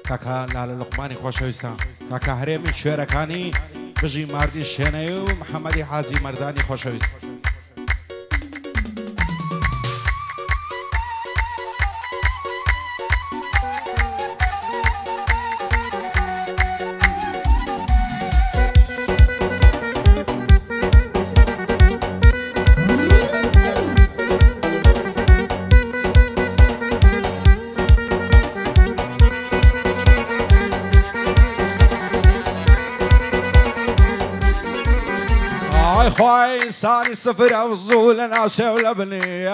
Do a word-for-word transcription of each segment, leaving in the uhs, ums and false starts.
کاکا لالە لوقمانی خۆشەویستە کاکا هەرێمی شوێرەکانی بژی ماردی شوێنەی و محەممەدی حاجی مەردانی خۆشەویست. خوای انسانی سفر او زول ناوچه و لبنی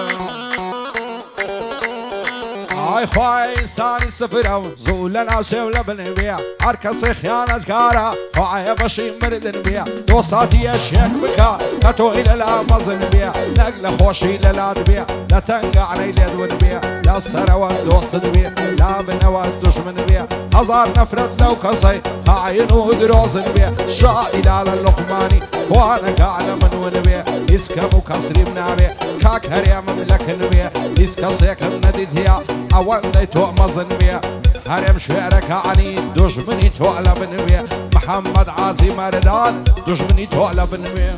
آی خوای انسانی سفر او زول ناوچه و لبنی بیا هر کسی خیانت کاره خوای بشی مردن بیا دوستاتی شیک بکا کتو ایللا مزن بیا نقل خوشی للاد بیا لا تنقع علی لدون بیا لا سروات دوست بیا لا بنوات دشمن بیا هزار نفرت لو کسی عينو دروزن بيه شائل على اللقماني وانا قاعد من ونبيه اسكا مكسري منابيه كاك هريا مملك نبيه اسكا سيك نديتيا اوان ديتو مزن بيه هرم شعرك عني دشمني تولى بنبيه محمد عازي مردان دشمني تولى بنبيه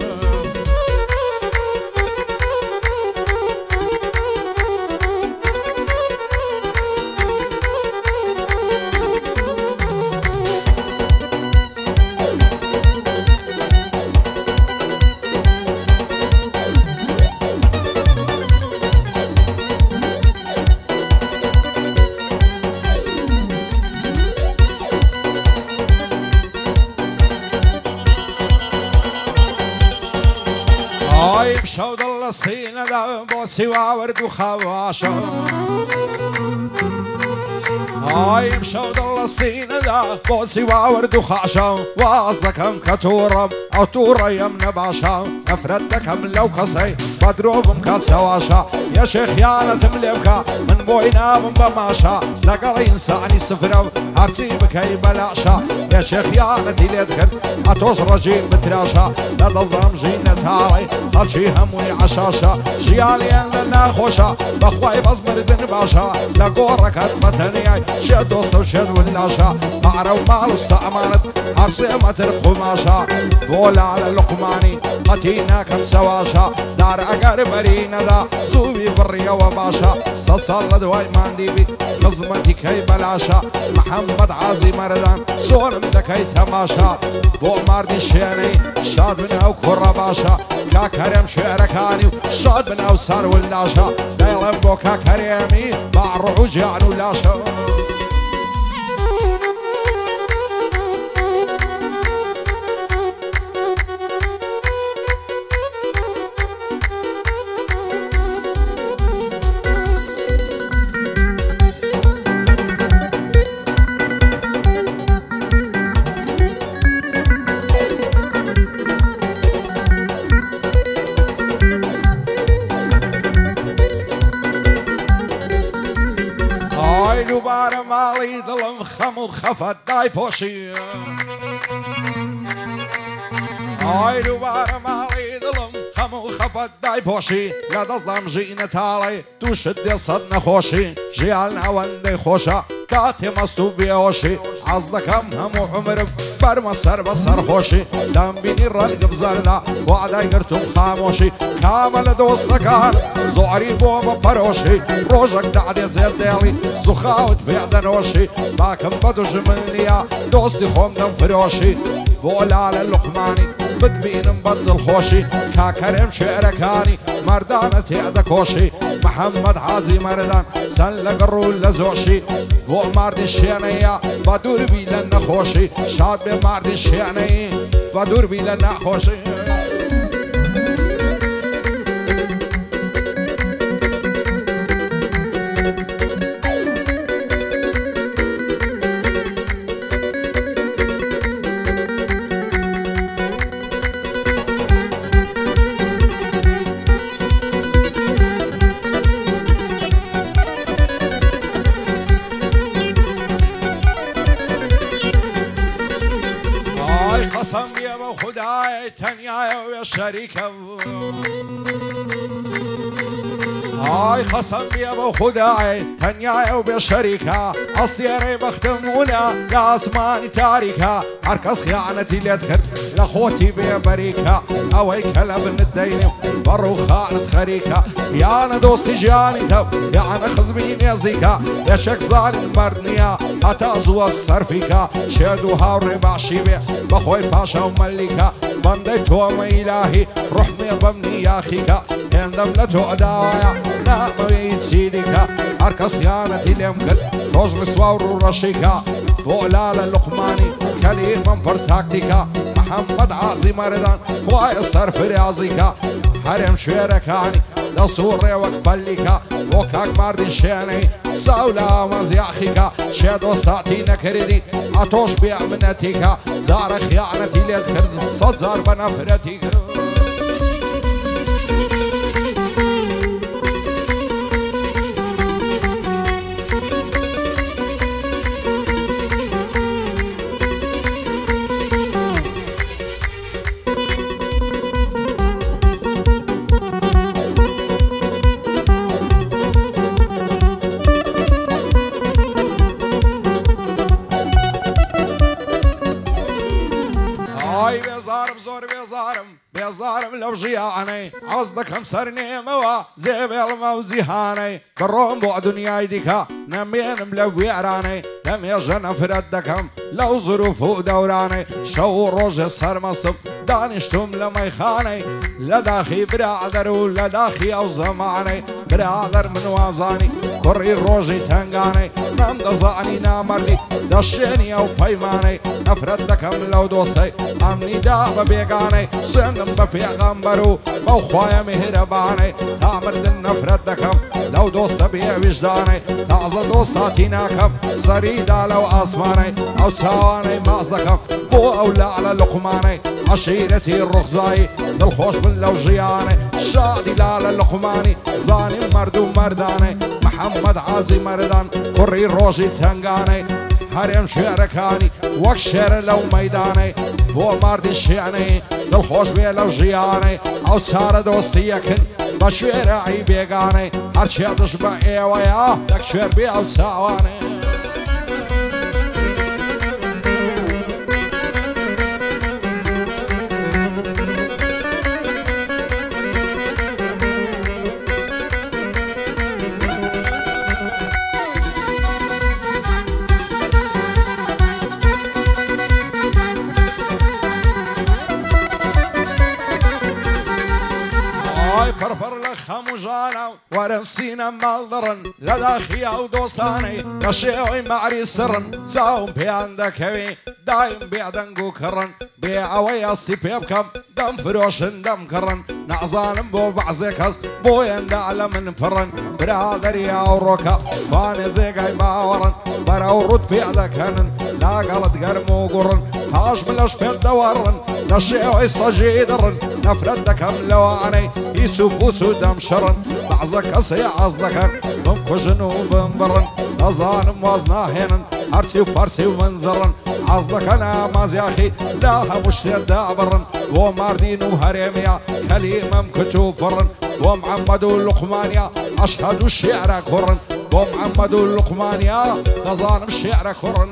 شود الله سينا دا بوسي وورد وخواشا هاي بشود الله سينا دا بوسي وورد وخاشا واصلكم كتورم او تورا يمنا باشا افردكم لو كسي بدروبم كسواشا يا شيخ يا تملبكا من بوينا من بماشا لقل انساني سفرو هرسي بكي بلاشا يا شيخ يا تيليتكر اتوش رجيل بتراشا لا تصدم جينة هاي هالشي هموني عشاشا جيالي لنا خوشا بخواي بزمر دن باشا لقورك هتمتني شد دوست وشد واللاشا معرو مال استعمانت هرسي متر قماشا بولا على لقماني قتينا كم سواشا دار اقر برينا دا صوبي بريا وباشا سصل دواي ماندي بي خزمتي كي بلاشا محمد عازي مردان صورم دكي تماشا بو ماردي شيني شاد من او كرة باشا كاكريم شعركاني شاد من او سار واللاشا دايلم بو كاكريمي بعرعو جعنو لاشا دوباره مالی دلم خم و خفت دای پوشی آی دوباره مالی دلم خم و خفت دای پوشی لدزدم جینه تالی تو شدی صد نخوشی جیال نواندی خوشا کاتی مستو بیوشی عزدکم همو عمرم برم سر بسر خوشی دم بینی رنگ بزرده وعده گرتم خاموشی کامل دوستکان زعری بوم پروشی روزک دعدی زید دیلی زخاوت فیعد نوشی باکم بدوش منیا دوستی خوندم فروشی بولال اللقمانی بدبینم بدل خوشی کاکرم شعرکانی مردان تیعد کوشی محمد عازی مردان سن لقرو لزوشی بو مردی شینیا بدور بی لن خوشی شاد به مردی شینی بدور بی لن خوشی قسم بیا با خدای تنیای و شریکم هاي خصم بيا بو خداعي تنياي وبشريكها أصديري بختمونا لأسماني تاريكها عركز خيانتي ليدخل لأخوتي بيا بريكها أوي كلب الديني برو خانت خريكها يا أنا دوستي جاني تو يا أنا خزمين يزيكا يا شك ظالم مردنيا هتازو الصرفيكا شادو هاوري بعشيبي بخوي باشا ومليكا بندي توم إلهي رحمي بمني يا خيكا يندم لتو أداويا نعم بيت سيديكا عركز خيانتي ليمكن روج مسواور ورشيكا بولا اللقماني كلمة برتاكتيكا محمد عازي مردان خواي الصرف رياضيكا هرم شويركاني دصوري وقفليكا وكاك مردي شيني ساولا مزياخيكا شادو ستاتي نكريدي عطوش بيع منتيكا زار خيانتي ليدخل الصد زار بنفرتيكا بيزارم لو جيعني عصدك همسرني موا زيب الموزي هاني كروم بو دنياي ديكا نمين ملوي عراني لم يجن فردكم لو ظروف دوراني شو روج السر مصب دانشتم لما يخاني لداخي برادر ولداخي او زماني برادر من وازاني كري روجي تنقاني نم دزعني نامردي دشيني او بيماني نفردكم لو دوستي امني داب بيقاني سندم ببيغمبرو او خوايا مهرباني تعمرد نفردكم لو دوست بيا وجداني تعز دوستاتيناكم سريدا لو اسماني او سواني مازدكم بو اولى على لقماني عشيرتي الرخزاي بالخوش من لو جياني شادي لالا لقماني زاني مردو مرداني محمد عازي مردان كري روجي تنقاني هرم شعركاني وكشر لو ميداني بو مردي شيعني بالخوش بي لو جياني او سار دوستي يكن بشويرعي بيقاني هرشي تشبع ايويا تكشر بي او ساواني فرفر لخم وجانا ورنسينا مالدرن لداخيا ودوستاني كشيوي معري سرن زاوم بياندك هوي دايم بيعدنقو كرن بيعوي اصتي بيبكم دم فروشن دم كرن نعزان بو بعزكز بو يندعل من فرن برادر يا وروكا فاني زيقاي باورن براو رد بيعدكنن لا قلت قرمو قرن هاش ملاش بيد دورن نشيوي صجيدرن نفردكم لواني يسوفوسو دم شرن بعزك أصي عزدكن بمكو جنوب برن نظان موازناهن أرسي وفارسي ومنزرن عزدكنا مازياخي لاها مشتي دابرن وماردين وهريميا كلمة مكتوب فرن ومحمد اللقمانيا أشهد الشعر كرن ومحمد اللقمانيا نظان الشعر كرن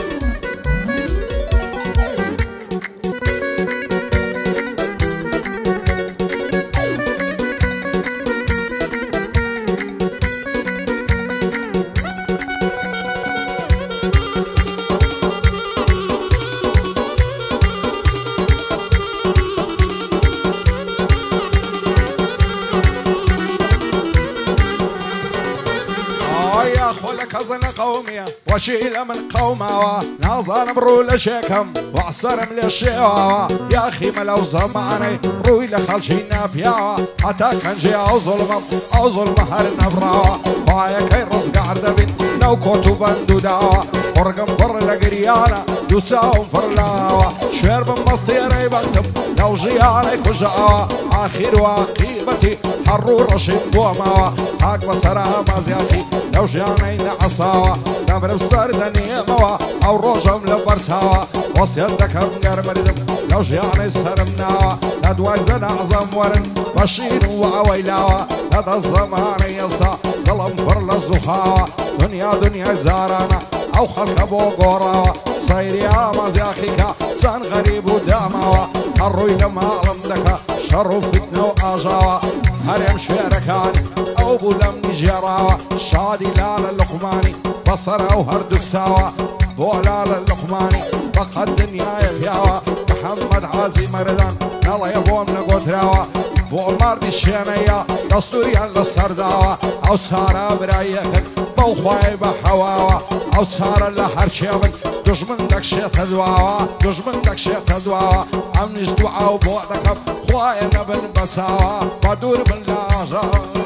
كزن قومية وشيل من قومها نازان برو لشيكم وعصرم للشيوة يا أخي ملو زمعني روي لخلشينا فيها حتى كان جي أو ظلمم أو ظلم هرنا براها وعيا كي رزق عردبين نو كوتو بندو داوا ورقم فر لقريانا يساوم فر لاوا شوير من مصيري بكتب لو جياني كجاوا آخر واقيبتي حرو رشيم بوماوا هاك بصرها مازياخي لو جياني نعصاوا نمر بسردني موا أو روجم لبرساوا وصيدك مقر مردم لو جياني سرمناوا لدواي زنعزم ورن بشير وعويلاوة لدى الزمان يسطى ظلم فرل الزخاوة دنيا دنيا زارانا أو خلق أبو قراوة صير يا مزياخيكا سان غريب وداماوة الروي لما لمدكا شر فتنة وآجاوة هرم شيركاني أو بولم نجراوة شادي لال اللقماني بصر أو هردك ساوة بولال اللقماني بقى الدنيا يبياوة محمد عازي مردان نلا يبوم نقوتراوة بو مردي الشينية دستوريان للسرداوة أو سارة برايكن بو خواي بحواوة أو سارة لحر شيبن دجمن دك شيت هدواوة دجمن دك شيت هدواوة عم نجدوعة وبوعدك خواي نبن بساوة بدور من لاجا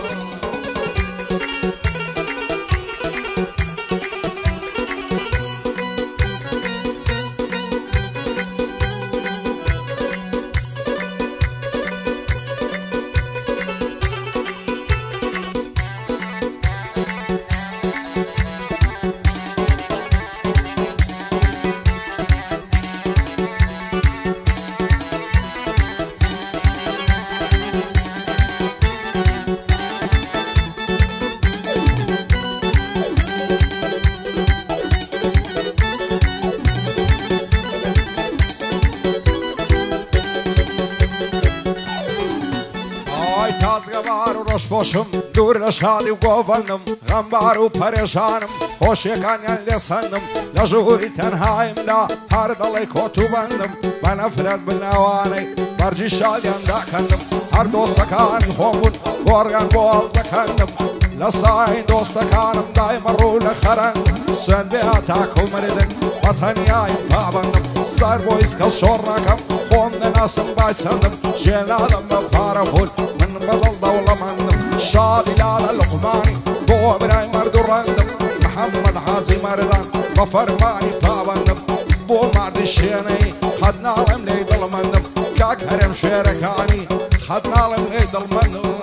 روش باشم دور لشادی و گوانم غمبار و پریشانم خوشیکانیان لسندم لجوری تنهایم دا هر دلی کتو بندم بنفرد بنوانی برجی شادیان دا کندم هر دوستکانی خوبون گرگان بول دکندم لسای دوستکانم دایم رو لخرندم سن بیاتاکو مردن وطنیایم پابندم سر بویز کل شورناکم خوند ناسم بایسندم جنادم بفاره بول بدل دولة مندم شادي لالا اللقماني بو براي مردو رندم محمد عازي مردان بفرماني بابندم بو مرد الشيني خدنا لم ليدل مندم كاك هرم شيركاني خدنا لم ليدل مندم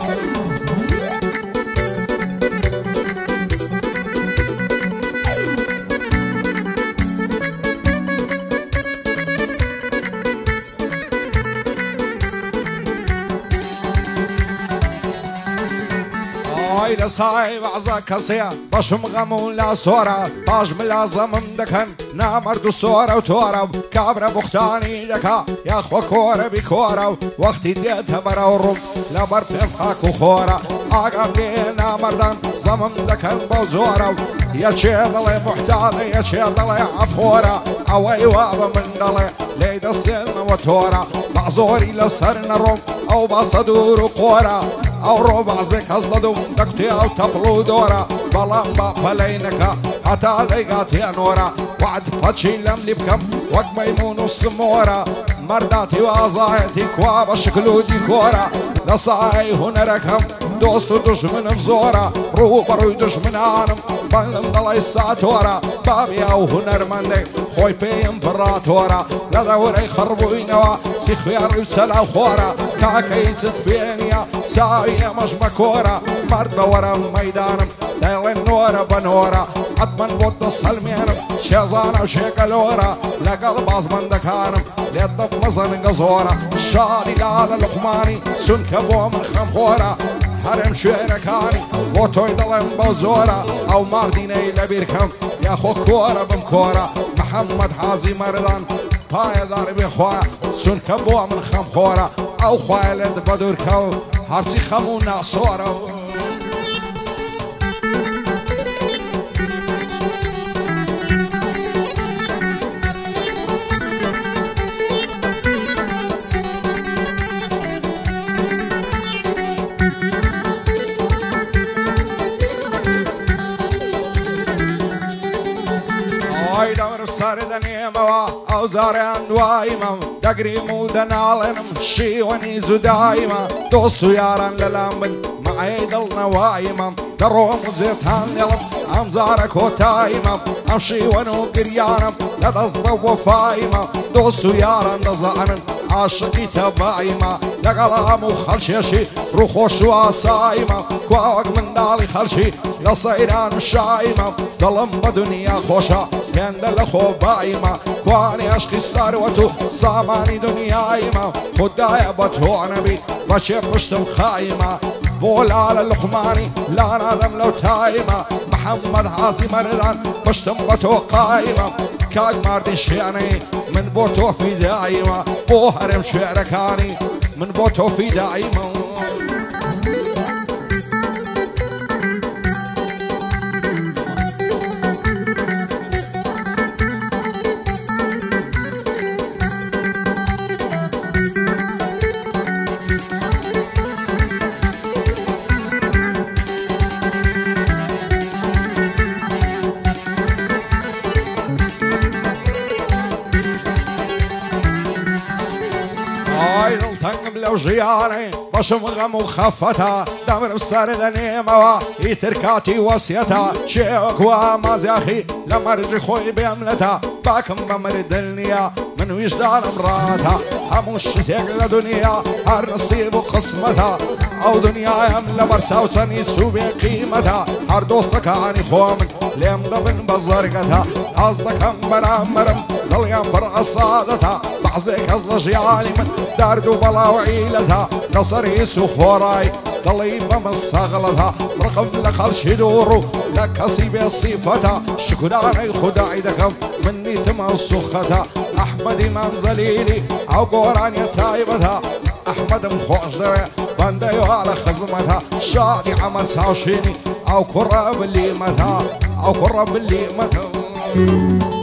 إلى صايب عزا كسيا بشم غمون لا صورة باش ملازم مدكن نامرد صورة وتورة كابرة بختاني دكا يا أخوة كورة بكورة وقتي ديتها برا ورم لبر تفاك وخورة أقام لينا مردان زمم دكن بوزورة يا شيضلي محتالي يا شيضلي عفورة أوي وابا من دلي لي دستين وتورة بعزوري لسرنا رم أو بصدور وقورة أو ربع زك هزلدو دكتي أو تبلو دورة بلان بافلينكا حتى ليقاتي نورا وعد فتشي لم لبكم وقت ميمون السمورة مرداتي وازايتي كوابا شكلو ديكورا لصاي هنركم دوستو دشمن بزورة روح بروي دشمن عالم بلن ضلي الساتورة بابي أو هنر مندي خوي بي امبراتورة لدوري خربوينوا سي خيار وسلا خورة كاكيس فينيا ساوية مش مكورة مرد بورا ميدانم دايلين نورة بنورة عدمن بود السلمينم شيزانة وشيكالورة لقلب عزمن دكانم ليطب مزن قزورة شادي لالا لقماني سن كبو من خمخورة هرم شيركاني بوتوي ضلم بوزورة أو مارديني لبيركم يا خو كورة بمكورة محمد حازي مردان باي ضارب إخوة سن كبو من خمخورة أو خوالد بدوركو هرسي خمونا صورة سردني موا أو زارن وايمم دقري مودن علنم شي ونيزو دايما دوستو يارن للامن معي ضلنا وايمم دروم وزيتان يلم أم زارك وتايمم أمشي ونو قريانم لدزضب وفايمم دوستو يارن دزانن عاشقي تبايمة لقلام وخلشيشي روخوش واسايمة كواق من دالي خلشي لصيران مشايمة ظلم بدنيا خوشة كان لخو بايما كواني اشقي ثروته ساماني دنيايما خدايا بتو نبي بشي بشتم خايمة بول على اللقماني لا نادم لو تايمة محمد حازي مردان بشتم بتو قايمة كاج ماردي شياني من بوتو في دايمة بو هرم شعركاني من بوتو في دايمة لو جياني بشم غم وخفتها دمر بسرد نيموا يتركاتي وسيتها شيوك ومازياخي لما رجي خوي بيملتها باكم بمرد النيا من وجدان امراتها هموش تيق لدنيا هر نصيب وقسمتها او دنيا يملا برسا وتني تسوبي قيمتها هر دوستك عني خومن ليم ضبن بزرقتها قصدك هم برامرم ضل ينفر صادتها بعزيك ازل جيالي من دارد وبلا وعيلتها نصري سخوراي طليبة مستغلتها رقم لخلش دورو لك صيبي صيفتها شكراني خداعي دكم مني تموسختها احمد امام زليلي او قوران يتايبتها احمد مخوش دوي بانديو على خزمتها شادي عمل ساوشيني او كرة باللي متها او كرة باللي متها